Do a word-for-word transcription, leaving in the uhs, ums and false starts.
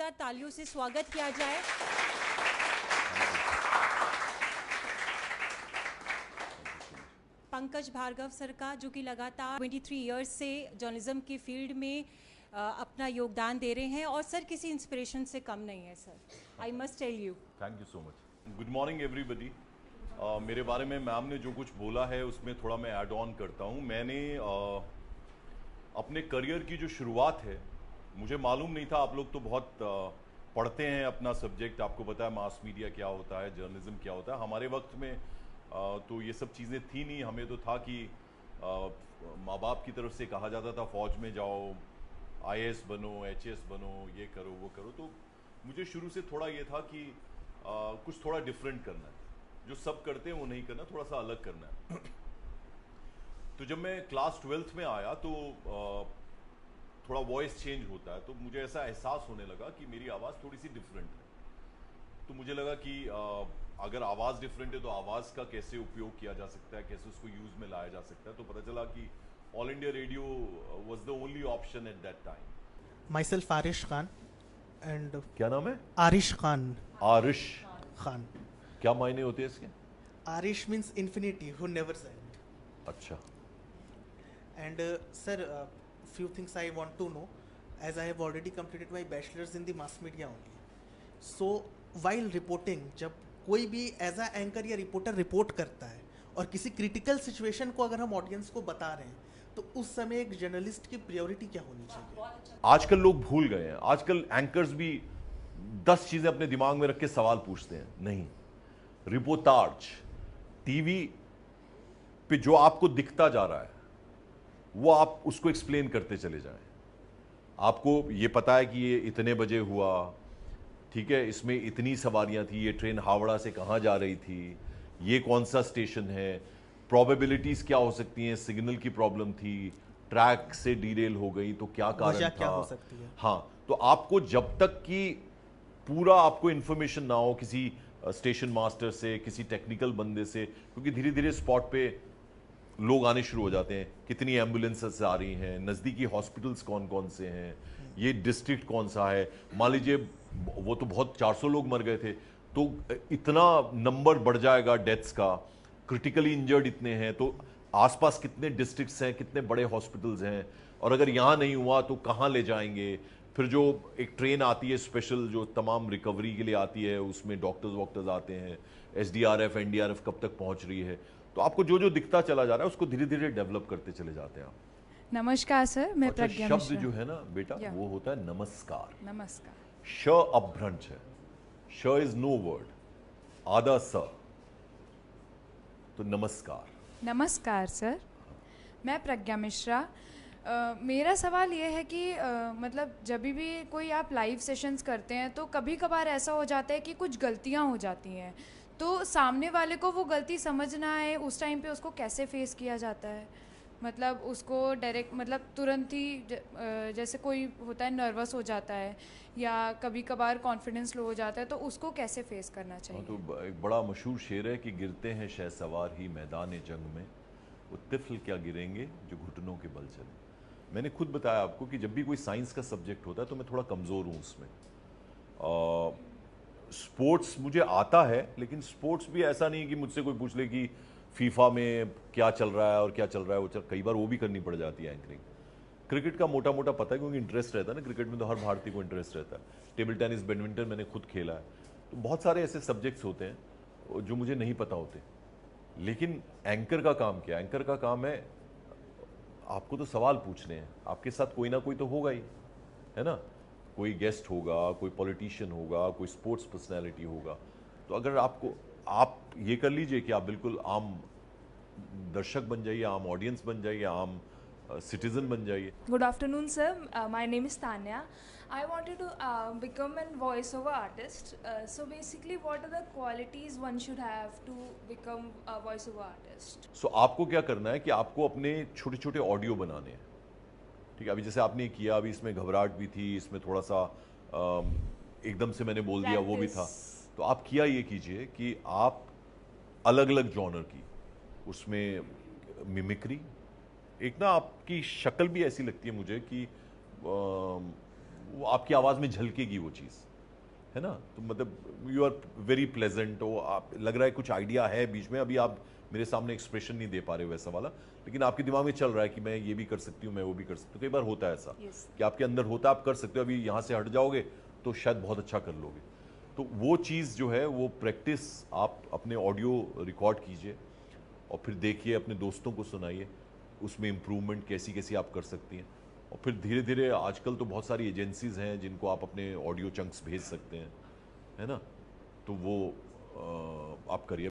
जोरदार तालियों से स्वागत किया जाए। पंकज भार्गव सर का, जो कि लगातार तेईस इयर्स से जर्नलिज्म की फील्ड में आ, अपना योगदान दे रहे हैं और सर किसी इंस्पिरेशन से कम नहीं है sir. I must tell you. Thank you so much. Good morning everybody. मेरे बारे में मैम ने जो कुछ बोला है उसमें थोड़ा मैं ऐड ऑन करता हूँ। मैंने uh, अपने करियर की जो शुरुआत है, मुझे मालूम नहीं था, आप लोग तो बहुत uh, पढ़ते हैं अपना सब्जेक्ट, आपको पता है मास मीडिया क्या होता है, जर्नलिज्म क्या होता है। हमारे वक्त में uh, तो ये सब चीज़ें थी नहीं। हमें तो था कि uh, माँ बाप की तरफ से कहा जाता था फौज में जाओ, आई ए एस बनो, एच ए एस बनो, ये करो वो करो। तो मुझे शुरू से थोड़ा ये था कि आ, कुछ थोड़ा डिफरेंट करना है, जो सब करते हैं वो नहीं करना, थोड़ा सा अलग करना है। तो जब मैं क्लास ट्वेल्थ में आया तो आ, थोड़ा वॉइस चेंज होता है, तो मुझे ऐसा एहसास होने लगा कि मेरी आवाज़ थोड़ी सी डिफरेंट है। तो मुझे लगा कि आ, अगर आवाज़ डिफरेंट है तो आवाज़ का कैसे उपयोग किया जा सकता है, कैसे उसको यूज़ में लाया जा सकता है। तो पता चला कि All India Radio was the only option at that time. Myself Arish Khan and क्या नाम है? आरिश खान। आरिश खान। क्या मायने होते हैं इसके? Arish means infinity, who never end. अच्छा। And sir, few things I want to know, as I have already completed my bachelors in the mass media only. So while reporting, जब कोई भी एज अ एंकर या reporter report करता है और किसी critical situation को अगर हम ऑडियंस को बता रहे हैं, तो उस समय एक जर्नलिस्ट की प्रायोरिटी क्या होनी चाहिए? आजकल लोग भूल गए हैं। आजकल एंकर्स भी दस चीजें अपने दिमाग में रख के सवाल पूछते हैं। नहीं, रिपोर्टाज टीवी पे जो आपको दिखता जा रहा है वो आप उसको एक्सप्लेन करते चले जाएं। आपको ये पता है कि ये इतने बजे हुआ, ठीक है, इसमें इतनी सवारियां थी, ये ट्रेन हावड़ा से कहां जा रही थी, ये कौन सा स्टेशन है, प्रोबेबिलिटीज क्या हो सकती हैं, सिग्नल की प्रॉब्लम थी, ट्रैक से डीरेल हो गई तो क्या कारण वजह था, क्या हो सकती है। हाँ, तो आपको जब तक कि पूरा आपको इन्फॉर्मेशन ना हो किसी स्टेशन मास्टर से, किसी टेक्निकल बंदे से, क्योंकि धीरे धीरे स्पॉट पे लोग आने शुरू हो जाते हैं, कितनी एम्बुलेंसेस आ रही हैं, नज़दीकी हॉस्पिटल्स कौन कौन से हैं, ये डिस्ट्रिक्ट कौन सा है, मान लीजिए वो तो बहुत चार सौ लोग मर गए थे, तो इतना नंबर बढ़ जाएगा डेथ्स का, क्रिटिकली इंजर्ड इतने हैं, तो आसपास कितने डिस्ट्रिक्ट्स हैं, कितने बड़े हॉस्पिटल्स हैं, और अगर यहाँ नहीं हुआ तो कहाँ ले जाएंगे। फिर जो एक ट्रेन आती है स्पेशल जो तमाम रिकवरी के लिए आती है, उसमें डॉक्टर्स वॉक्टर्स आते हैं, S D R F N D R F कब तक पहुँच रही है, तो आपको जो जो दिखता चला जा रहा है उसको धीरे धीरे डेवलप करते चले जाते हैं आप। नमस्कार सर, मैं अच्छा, प्रज्ञा शब्द मिश्रा। जो है ना बेटा, या। वो होता है नमस्कार। नमस्कार। श अपभ्रंश है, श इज नो वर्ड, आधा स, तो नमस्कार। नमस्कार सर, मैं प्रज्ञा मिश्रा। Uh, मेरा सवाल ये है कि uh, मतलब जब भी कोई आप लाइव सेशंस करते हैं तो कभी कभार ऐसा हो जाता है कि कुछ गलतियां हो जाती हैं, तो सामने वाले को वो गलती समझ ना आए, उस टाइम पे उसको कैसे फेस किया जाता है? मतलब उसको डायरेक्ट, मतलब तुरंत ही ज, uh, जैसे कोई होता है नर्वस हो जाता है या कभी कभार कॉन्फिडेंस लो हो जाता है, तो उसको कैसे फेस करना चाहिए? तो एक बड़ा मशहूर शेर है कि गिरते हैं शहसवार ही मैदान जंग में, वो तिफल क्या गिरेंगे जो घुटनों के बल चले। मैंने खुद बताया आपको कि जब भी कोई साइंस का सब्जेक्ट होता है तो मैं थोड़ा कमज़ोर हूँ उसमें। स्पोर्ट्स मुझे आता है, लेकिन स्पोर्ट्स भी ऐसा नहीं कि मुझसे कोई पूछ ले कि फीफा में क्या चल रहा है और क्या चल रहा है, वो चल, कई बार वो भी करनी पड़ जाती है एंकरिंग। क्रिकेट का मोटा मोटा पता है क्योंकि इंटरेस्ट रहता है ना, क्रिकेट में तो हर भारतीय को इंटरेस्ट रहता है। टेबल टेनिस, बैडमिंटन मैंने खुद खेला है, तो बहुत सारे ऐसे सब्जेक्ट्स होते हैं जो मुझे नहीं पता होते। लेकिन एंकर का काम क्या है? एंकर का काम है आपको तो सवाल पूछने हैं, आपके साथ कोई ना कोई तो होगा ही, है ना, कोई गेस्ट होगा, कोई पॉलिटिशियन होगा, कोई स्पोर्ट्स पर्सनैलिटी होगा। तो अगर आपको, आप ये कर लीजिए कि आप बिल्कुल आम दर्शक बन जाइए, आम ऑडियंस बन जाइए, आम सिटीजन बन जाइए। Good afternoon, sir. Uh, my name is Tanya. I wanted to uh, become a voiceover artist. Uh, so basically, what are the qualities one should have to become a voiceover artist? So so, आपको क्या करना है कि आपको अपने छोटे छोटे audio बनाने हैं, ठीक है। अभी जैसे आपने किया, अभी इसमें घबराहट भी थी, इसमें थोड़ा सा अम, एकदम से मैंने बोल दिया, वो भी था। तो आप किया ये कीजिए कि आप अलग अलग जॉनर की, उसमें मिमिक्री, एक ना आपकी शक्ल भी ऐसी लगती है मुझे कि वो आपकी आवाज़ में झलकेगी वो चीज़, है ना। तो मतलब यू आर वेरी प्लेजेंट हो, आप लग रहा है कुछ आइडिया है बीच में, अभी आप मेरे सामने एक्सप्रेशन नहीं दे पा रहे हो वैसा वाला, लेकिन आपके दिमाग में चल रहा है कि मैं ये भी कर सकती हूँ, मैं वो भी कर सकती हूँ। कई बार होता है ऐसा Yes. कि आपके अंदर होता है, आप कर सकते हो, अभी यहाँ से हट जाओगे तो शायद बहुत अच्छा कर लोगे। तो वो चीज़ जो है वो प्रैक्टिस आप अपने ऑडियो रिकॉर्ड कीजिए और फिर देखिए, अपने दोस्तों को सुनाइए, उसमें इम्प्रूवमेंट कैसी कैसी आप कर सकती हैं। और फिर धीरे धीरे आजकल तो बहुत सारी एजेंसीज हैं जिनको आप अपने ऑडियो चंक्स भेज सकते हैं, है ना। तो वो आ, आप करिए।